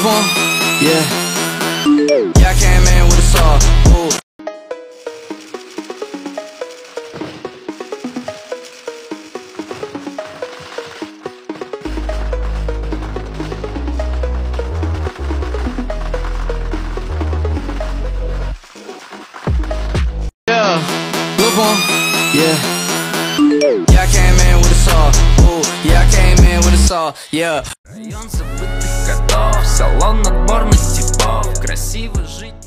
one, yeah. Yeah, I came in with a saw. Ooh. Yeah, good one, yeah. Yeah, I came in with a saw. Ooh, yeah, I came in with a saw, yeah. Район забытых котов, салон отборных типов, красиво жить.